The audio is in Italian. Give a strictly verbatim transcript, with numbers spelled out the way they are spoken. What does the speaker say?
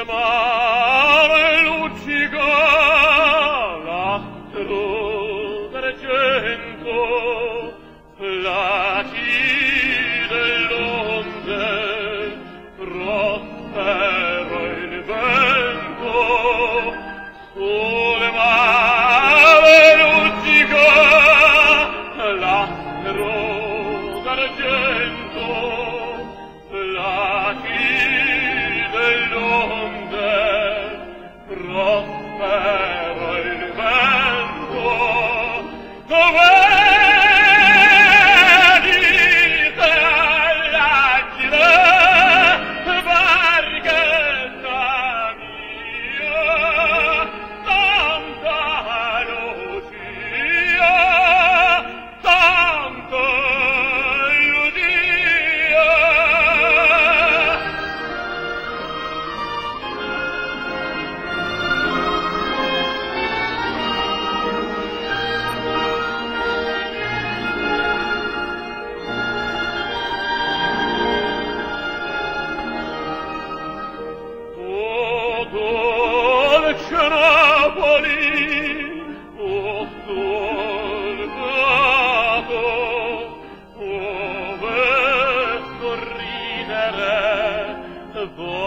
mare luccica l'astro d'argento, placide l'onde, prospero il vento, sul mare luccica l'astro d'argento, placide l'onde, prospero il vento, dove dite all'agile barchetta mia, tanta lucia, tanto lucia. Dolce Napoli, o soldato, ove sorridere